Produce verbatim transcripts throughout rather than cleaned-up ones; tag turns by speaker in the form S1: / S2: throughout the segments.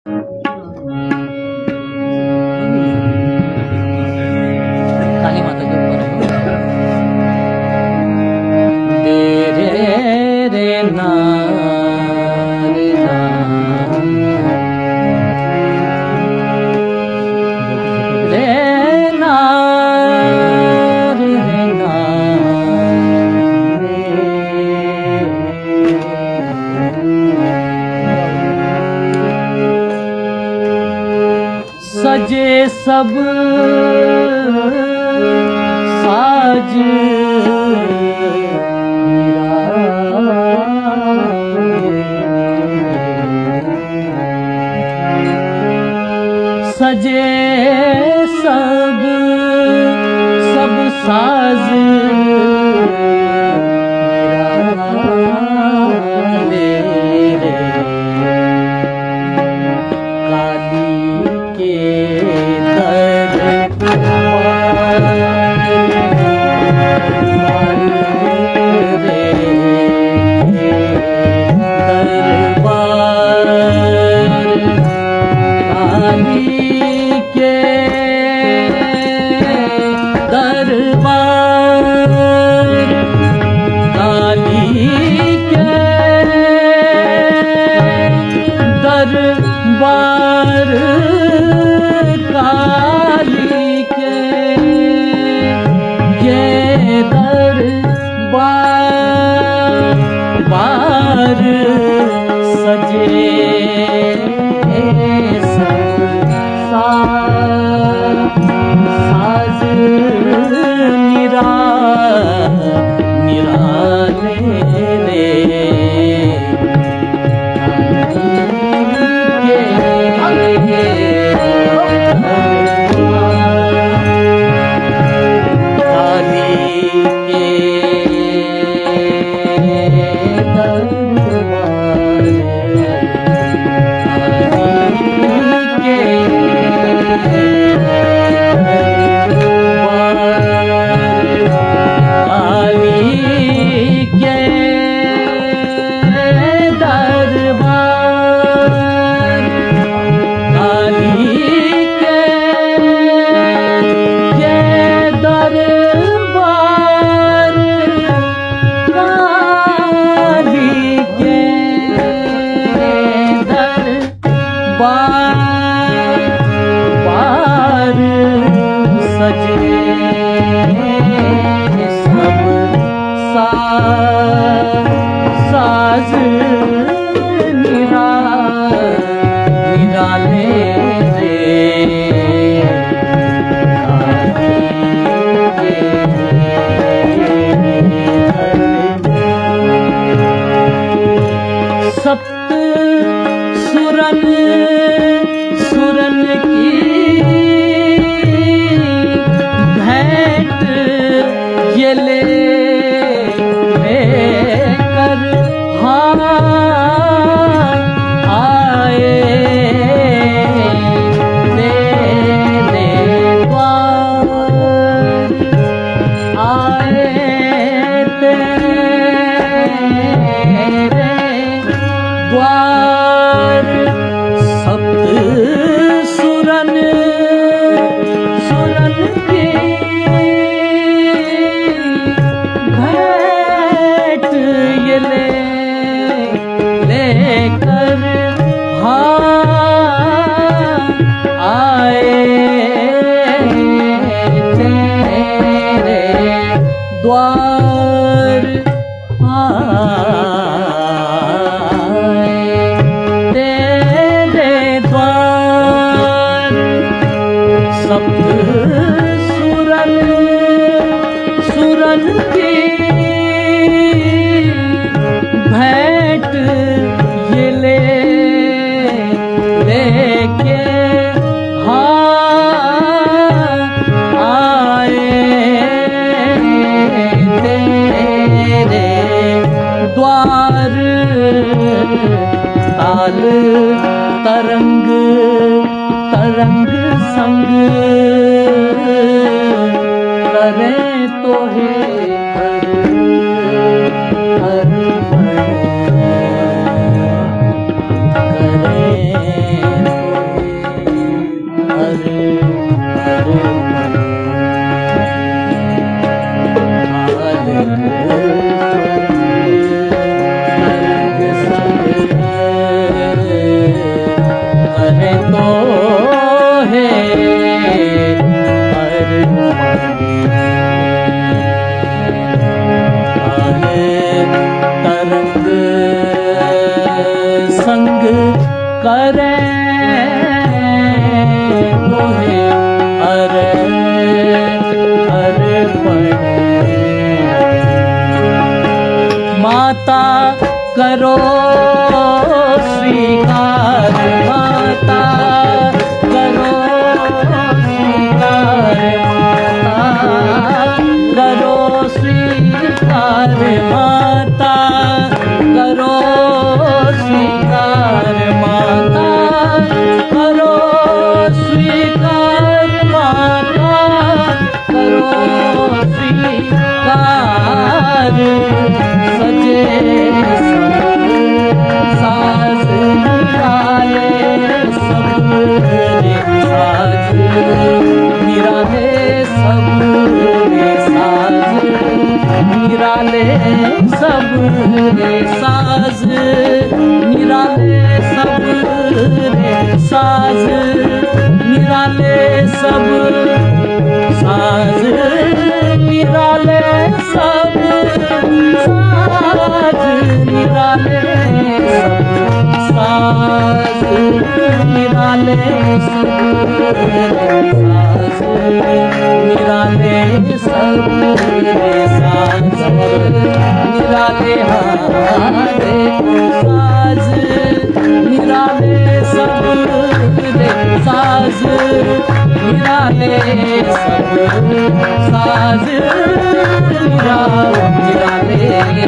S1: काली माता के ऊपर दे रे रे ना रे ना रे ना रे ना सजे सब साज सजे सब सब साज दरबार काली के ये दरबार बार सजे सब साज निरा निराले रे साज निरा निराले रे सप्त सुरन सुरन की भेंट ये ले कर हाँ आए तेरे द्वार आए तेरे द्वार सप्त सुरन सुरन की लेकर हाँ आए तेरे द्वार आए तेरे द्वार सप्त सुरन सुरन की भेंट ये ले लेके हाँ आए तेरे द्वार ताल तरंग तरंग संग करे तो है हर हर करे तरंग संग करे मोहे अरे अरे माता करो स्वीकार, माता करो स्वीकार, करो स्वीकार, माता करो स्वीकार, माता करो स्वीकार, माता करो स्वीकार। सजे साज निराले सब रे साज, निराले सब रे साज, निराले सब रे साज, निराले सब रे साज, निराले सब साज, निराले सब साज, निराले सब साज, निराले सब साज, निराले सब साज, निराले हारे साज, निराले सब साज, निराले सब साज, निराले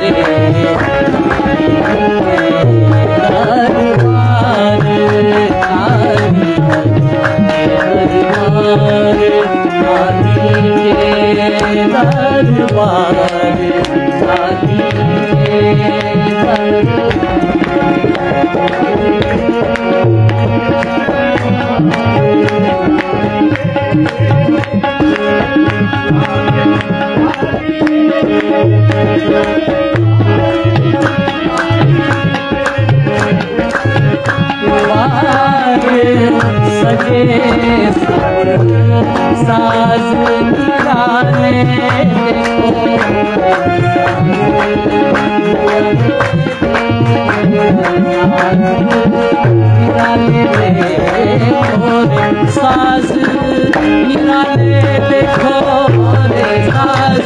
S1: दरबार काली, दरबार काली के दरबार काली के सजे साज निराले देखो, साज निराले देखो रे साज,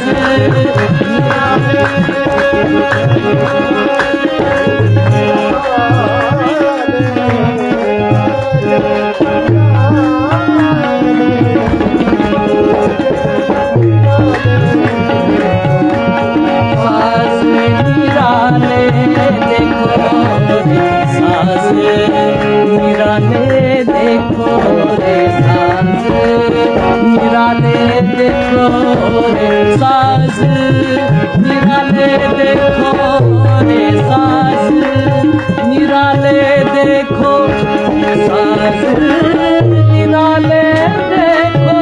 S1: निराले देखो रे साज, निराले देखो रे साज, निराले देखो रे साज, निराले देखो साज, निराले देखो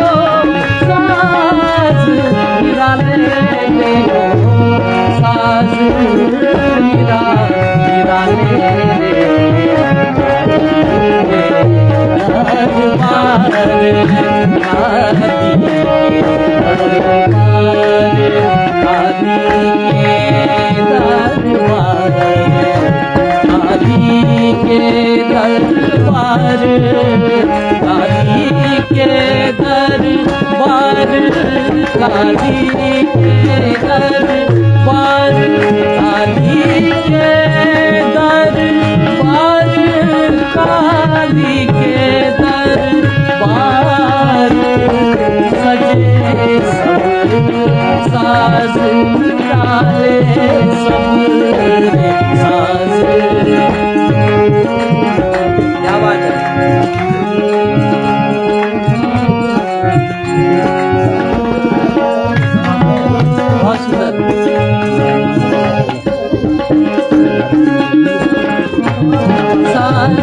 S1: साज, निराले देखो साज, निराले दरबार काली के दरबार, काली के दरबार, काली के दरबार, काली के दरबार। सजे सब साज निराले सब रे साज। क्या बात है। बहुत सुंदर। साज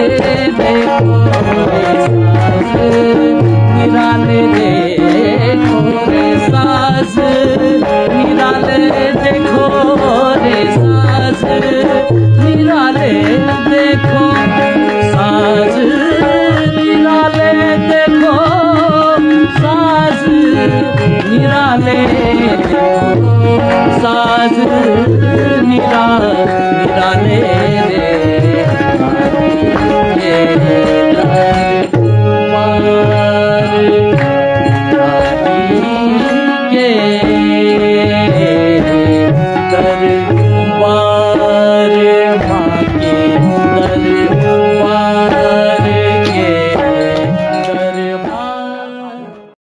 S1: देखो